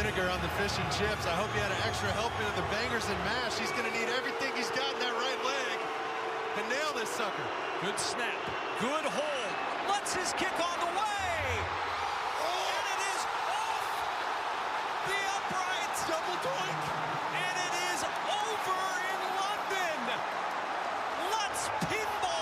vinegar on the fish and chips. I hope he had an extra helping of the bangers and mash. He's going to need everything he's got in that right leg to nail this sucker. Good snap. Good hold. Lets his kick on the way. And it is off the uprights. Double doink. And it is over in London. Let's pinball.